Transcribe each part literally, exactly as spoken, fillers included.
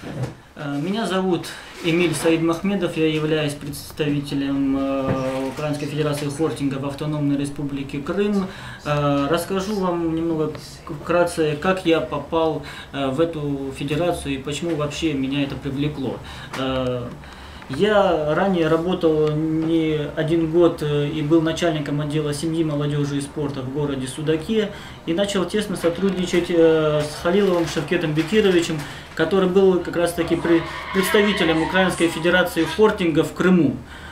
Меня зовут Эмиль Саидмахмедов, я являюсь представителем Украинской Федерации хортинга в Автономной Республике Крым. Расскажу вам немного вкратце, как я попал в эту федерацию и почему вообще меня это привлекло. Я ранее работал не один год и был начальником отдела семьи, молодежи и спорта в городе Судаке и начал тесно сотрудничать с Халиловым Шевкетом Бекировичем, который был как раз таки представителем Украинской Федерации хортинга в Крыму.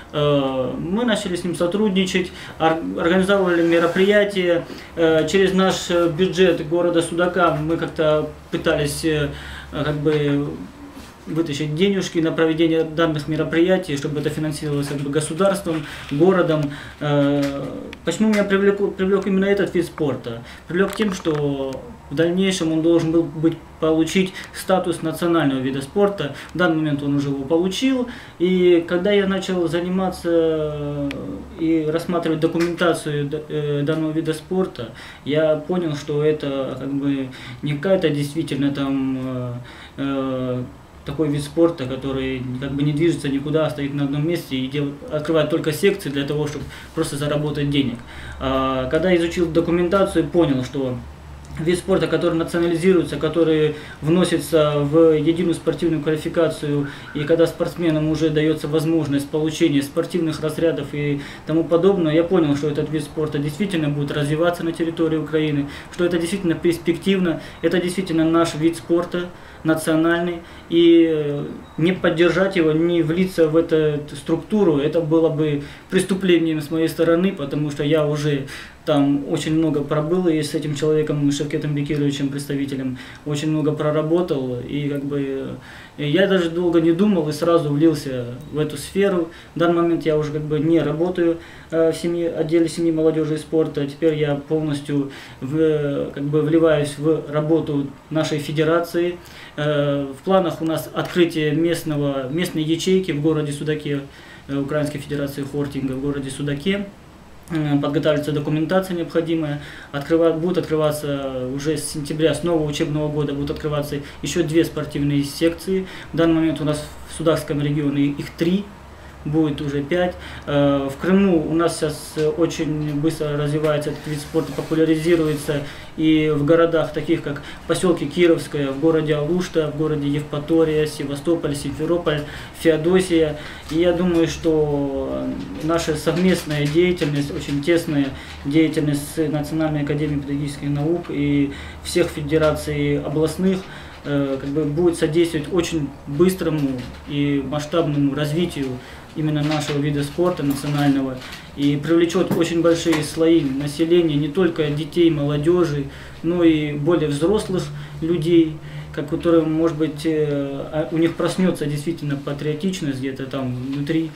Мы начали с ним сотрудничать, организовывали мероприятия. Через наш бюджет города Судака мы как-то пытались как бы вытащить денежки на проведение данных мероприятий, чтобы это финансировалось как бы государством, городом. Почему меня привлек, привлек именно этот вид спорта? Привлек тем, что в дальнейшем он должен был быть, получить статус национального вида спорта. В данный момент он уже его получил. И когда я начал заниматься и рассматривать документацию данного вида спорта, я понял, что это как бы не какая-то действительно там такой вид спорта, который как бы не движется никуда, стоит на одном месте и делает, открывает только секции для того, чтобы просто заработать денег. А, когда изучил документацию, понял, что вид спорта, который национализируется, который вносится в единую спортивную квалификацию, и когда спортсменам уже дается возможность получения спортивных разрядов и тому подобное, я понял, что этот вид спорта действительно будет развиваться на территории Украины, что это действительно перспективно, это действительно наш вид спорта, национальный, и не поддержать его, не влиться в эту структуру, это было бы преступлением с моей стороны, потому что я уже там очень много пробыл, и с этим человеком, Шевкетом Бекировичем, представителем, очень много проработал, и как бы я даже долго не думал и сразу влился в эту сферу. В данный момент я уже как бы не работаю в семье, отделе семьи, молодежи и спорта, теперь я полностью в, как бы вливаюсь в работу нашей федерации. В планах у нас открытие местного, местной ячейки в городе Судаке, Украинской Федерации хортинга в городе Судаке. Подготавливается документация необходимая, открывать, будут открываться уже с сентября, с нового учебного года будут открываться еще две спортивные секции. В данный момент у нас в Судакском регионе их три, будет уже пять. В Крыму у нас сейчас очень быстро развивается этот вид спорта, популяризируется и в городах, таких как поселке Кировское, в городе Алушта, в городе Евпатория, Севастополь, Симферополь, Феодосия. И я думаю, что наша совместная деятельность, очень тесная деятельность с Национальной академией педагогических наук и всех федераций областных как бы будет содействовать очень быстрому и масштабному развитию именно нашего вида спорта национального и привлечет очень большие слои населения, не только детей, молодежи, но и более взрослых людей, как которые, может быть, у них проснется действительно патриотичность где-то там внутри,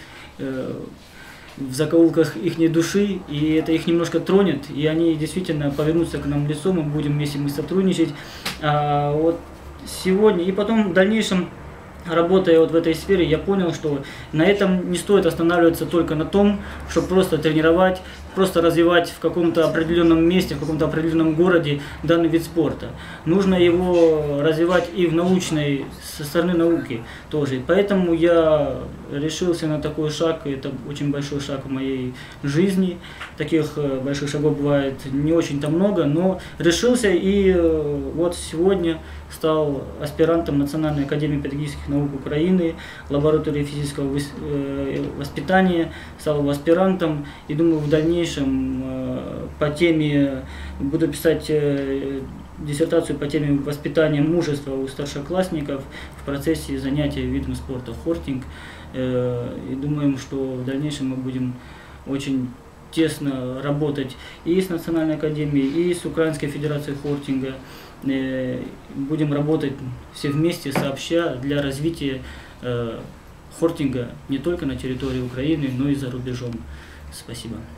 в закоулках их души, и это их немножко тронет, и они действительно повернутся к нам лицом, мы будем вместе мы сотрудничать. А вот сегодня и потом в дальнейшем, работая вот в этой сфере, я понял, что на этом не стоит останавливаться только на том, чтобы просто тренировать, просто развивать в каком-то определенном месте, в каком-то определенном городе данный вид спорта. Нужно его развивать и в научной, со стороны науки тоже. И поэтому я решился на такой шаг, и это очень большой шаг в моей жизни. Таких больших шагов бывает не очень-то много, но решился, и вот сегодня стал аспирантом Национальной академии педагогических наук Украины, лаборатории физического воспитания, стал его аспирантом, и думаю, в дальнейшем по теме, буду писать диссертацию по теме воспитания мужества у старшеклассников в процессе занятия видом спорта хортинг. И думаем, что в дальнейшем мы будем очень тесно работать и с Национальной академией, и с Украинской Федерацией хортинга. Будем работать все вместе, сообща, для развития хортинга не только на территории Украины, но и за рубежом. Спасибо.